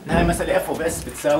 هاي مسألة اف اوف اس بتساوي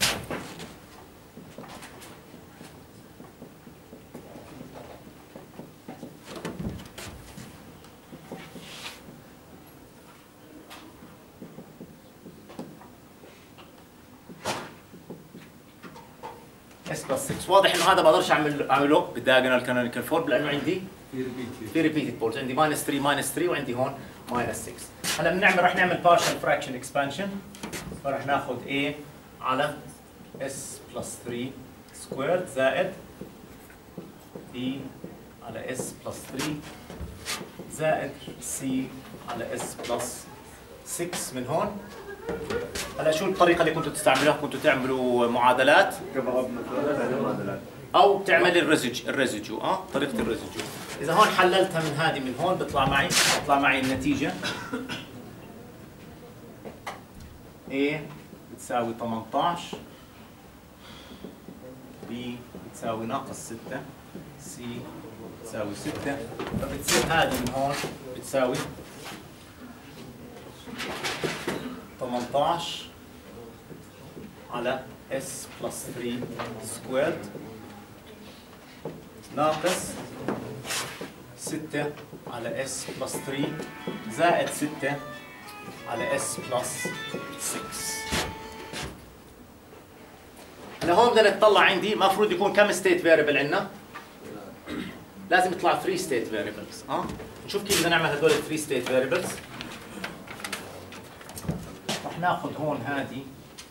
اس بلس 6. واضح انه هذا ما بقدرش اعمله بالدايجونال كانونيكال فورم لانه عندي في ريبيتد بولز، عندي ماينس 3 ماينس 3 وعندي هون ماينس 6. هلا بنعمل رح نعمل بارشال فراكشن اكسبانشن، فرح ناخذ A على S بلس 3 سكويرد زائد B على S بلس 3 زائد C على S بلس 6 من هون. هلا شو الطريقة اللي كنتوا تستعملوها؟ كنتوا تعملوا معادلات أو بتعمل الريزيديو طريقة الريزيديو. إذا هون حللتها من هذه من هون بيطلع معي النتيجة A بتساوي 18 B بتساوي ناقص 6 C بتساوي 6 فبتصير هذه من هون بتساوي 18 على S بلس 3 سكويرد ناقص 6 على S بلس 3 زائد 6 على S بلس 6. هلا هون بدنا نطلع عندي المفروض يكون كم ستيت فاريبل عندنا؟ لازم يطلع 3 ستيت فاريبلز. نشوف كيف بدنا نعمل هدول 3 ستيت فاريبلز. رح ناخذ هون هذه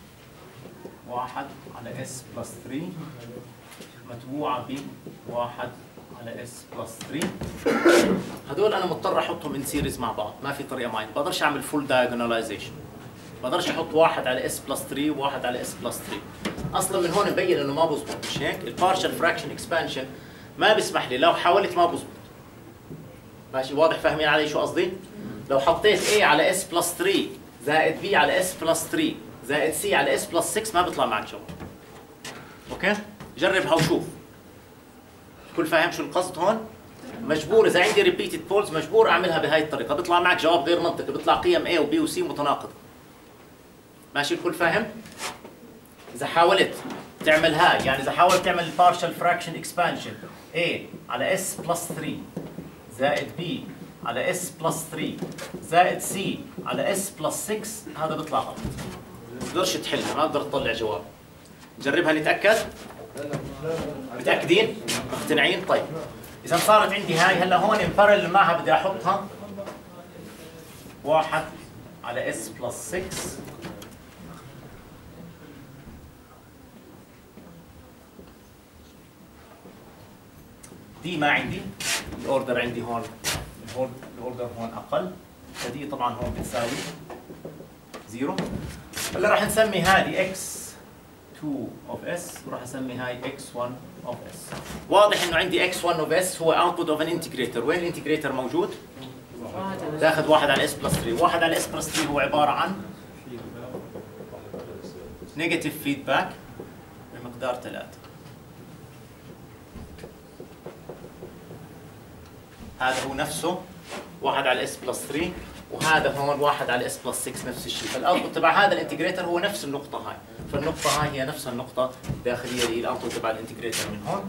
1 على S بلس 3 متبوعة ب 1 على S بلس 3. هدول أنا مضطر أحطهم إن سيريز مع بعض، ما في طريقة معي، بقدرش أعمل فول دايجوناليزيشن، بقدرش أحط 1 على S بلس 3 و1 على S بلس 3. أصلا من هون مبين إنه ما بزبط، مش هيك؟ البارشال فراكشن اكسبانشن ما بيسمح لي، لو حاولت ما بزبط. ماشي واضح؟ فاهمين علي شو قصدي؟ لو حطيت A على S بلس 3 زائد B على S بلس 3 زائد C على S بلس 6 ما بيطلع معك جواب. اوكي؟ جربها وشوف. كل فاهم شو القصد هون؟ مجبور اذا عندي ريبيتد بولز مجبور اعملها بهاي الطريقه، بيطلع معك جواب غير منطقي، بيطلع قيم A وB وC متناقضه. ماشي الكل فاهم؟ اذا حاولت تعمل هاي، يعني اذا حاولت تعمل partial fraction expansion A على S بلس 3 زائد B على S بلس 3 زائد C على S بلس 6 هذا بيطلع غلط. ما بتقدرش تحلها، ما بتقدر تطلع جواب. نجربها نتأكد؟ متأكدين؟ مقتنعين؟ طيب. إذا صارت عندي هاي هلا هون مبارل معها بدي أحطها 1 على S بلس 6 دي ما عندي، الأوردر عندي هون الأوردر هون أقل، فدي طبعا هون بتساوي 0. هلا راح نسمي هذه x2 of s وراح اسمي هاي x1 of s. واضح انه عندي x1 of s هو output of an integrator. وين الانتجريتر موجود؟ تاخذ 1 على s بلس 3. 1 على s بلس 3 هو عباره عن نيجاتيف فيدباك بمقدار 3. هذا هو نفسه 1 على s بلس 3 وهذا هون 1 على s بلس 6 نفس الشيء. فالاوتبوت تبع هذا الانتجريتر هو نفس النقطه هاي، فالنقطه هاي هي نفس النقطه الداخليه اللي هي الاوتبوت تبع الانتجريتر من هون.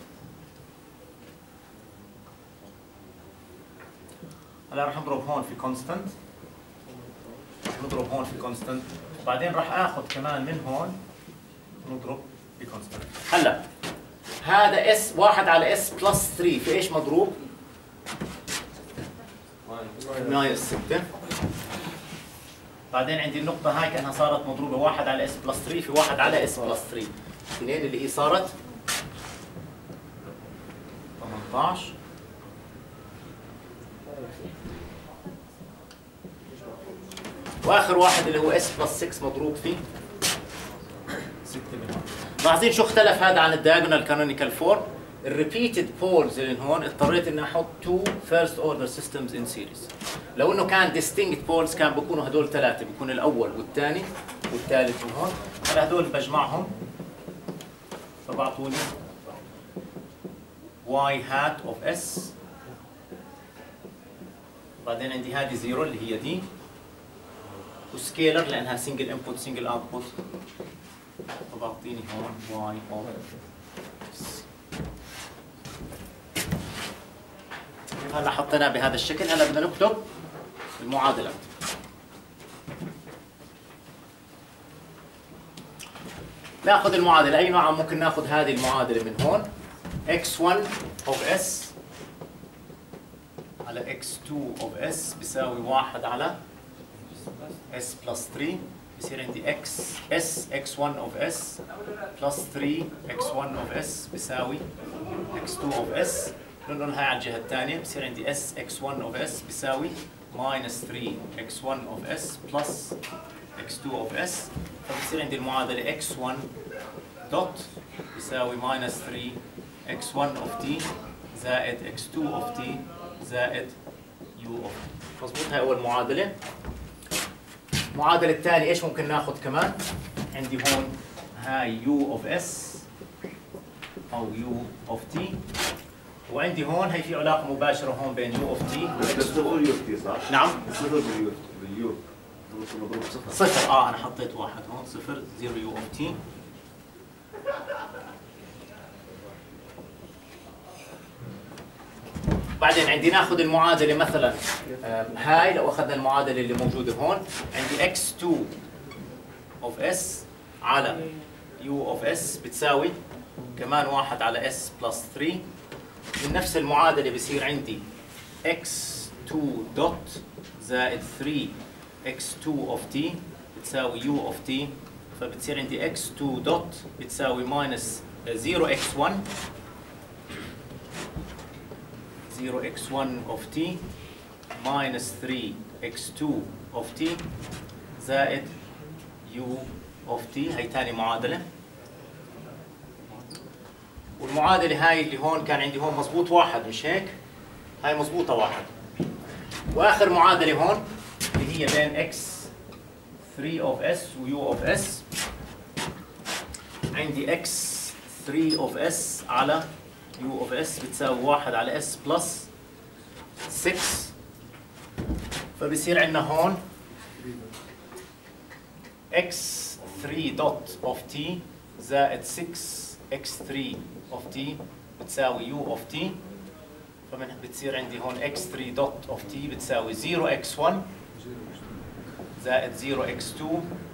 هلا راح نضرب هون في كونستنت، نضرب هون في كونستنت وبعدين راح اخذ كمان من هون نضرب في كونستنت. هلا هذا s 1 على s بلس 3 في ايش مضروب؟ ماينس 6. بعدين عندي النقطة هاي كأنها صارت مضروبة 1 على اس بلس 3 في 1 على اس بلس 3 2 اللي هي صارت 18. واخر واحد اللي هو اس بلس 6 مضروب فيه 6 منهم. لاحظين شو اختلف هذا عن الدايجونال كانونيكال فورم؟ الريبيتد بولز اللي هون اضطريت اني احط 2 فيرست اوردر سيستمز ان سيريز. لو انه كان ديستينكت بولز كان بكونوا هدول 3، بيكون الاول والثاني والثالث من هون. هلا هدول بجمعهم فبعطوني y hat of s. بعدين عندي هذه 0 اللي هي دي وسكيلر لانها سنجل انبوت سنجل اوتبوت، فبعطيني هون واي اوف اس. هلا حطيناه بهذا الشكل. هلا بدنا نكتب المعادلات. ناخذ المعادله اي نوع. ممكن ناخذ هذه المعادله من هون x1 of s على x2 of s بيساوي 1 على s plus 3. بصير عندي x1 of s plus 3 x1 of s بيساوي x2 of s. ننقل هاي على الجهة الثانية. بصير عندي x1 of s بيساوي minus 3 x1 of s plus x2 of s. فبصير عندي المعادلة x1 dot بيساوي minus 3 x1 of t زائد x2 of t زائد u of t. مضبوط. هاي أول معادلة. المعادلة الثانية ايش ممكن ناخذ كمان؟ عندي هون هاي u of s أو u of t، وعندي هون هي في علاقة مباشرة هون بين u of t و x2 of t. صح؟ نعم. صفر باليو مضروب صفر. أنا حطيت واحد هون. صفر 0 u of t. بعدين عندي ناخذ المعادلة مثلا هاي. لو أخذنا المعادلة اللي موجودة هون عندي x2 of s على u of s بتساوي كمان 1 على s plus 3. من نفس المعادلة بصير عندي x2 dot زائد 3 x2 of t بتساوي u of t. فبتصير عندي x2 dot بتساوي minus 0 x1 0x1 of t minus 3 x2 of t زائد u of t. هي ثاني معادلة. والمعادلة هاي اللي هون كان عندي هون مضبوط واحد مش هيك؟ هاي مضبوطة واحد. وآخر معادلة هون اللي هي بين x3 of s و u of s. عندي x3 of s على u of s بتساوي 1 على s plus 6. فبصير عندنا هون x3 dot of t زائد 6 x3 of t بتساوي u of t. بتصير عندي هون x3 dot of t بتساوي 0 x1 زائد 0 x2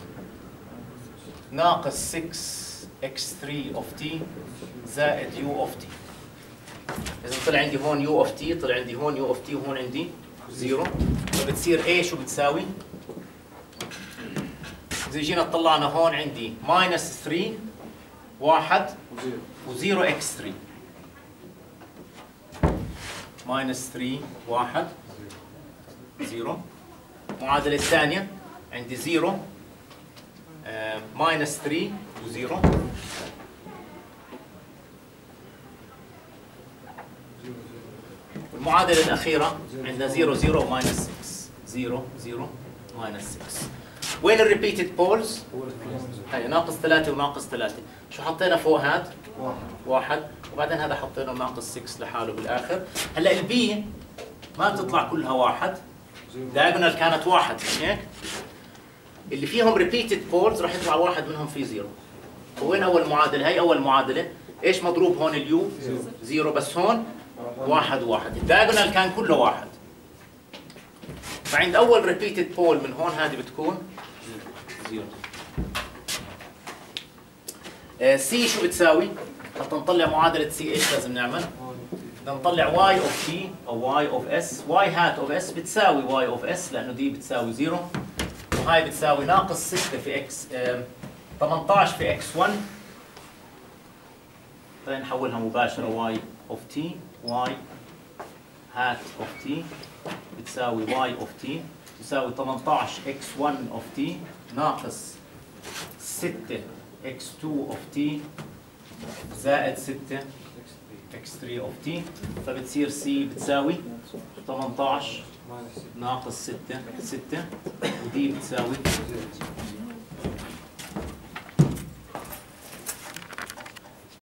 ناقص 6 x3 of t زائد u of t. إذا طلع عندي هون u of t، طلع عندي هون u of t وهون عندي 0. فبتصير A شو بتساوي؟ إذا جينا طلعنا هون عندي minus 3 1 و0 x3. minus 3 1 0. المعادلة الثانية عندي 0 minus 3 و0. المعادلة الأخيرة عندنا 0 0 minus 6 0 0 minus 6. وين الريبيتد بولز؟ هي ناقص 3 وناقص 3. شو حطينا فوق هاد؟ 1 وبعدين هذا حطينا ناقص 6 لحاله بالآخر. هلا البي ما بتطلع كلها 1. دايجونال كانت 1 مش هيك؟ اللي فيهم ريبيتد بولز راح يطلع واحد منهم في 0. وين أول معادلة؟ هي أول معادلة. إيش مضروب هون اليو؟ 0 بس هون 1 1. الدايجونال كان كله 1. فعند أول ريبيتد بول من هون هذه بتكون 0. سي شو بتساوي؟ حتى نطلع معادلة سي ايش لازم نعمل؟ بدنا نطلع واي اوف تي او واي اوف اس. واي هات اوف اس بتساوي واي اوف اس لأنه دي بتساوي 0 وهاي بتساوي ناقص 6 في اكس 18 في اكس 1. خلينا نحولها مباشرة واي اوف تي. واي هات اوف تي بتساوي واي اوف تي تساوي 18 اكس 1 اوف تي ناقص 6 اكس 2 اوف تي زائد 6 اكس 3 اوف تي. فبتصير سي بتساوي 18 ناقص 6 6 ودي بتساوي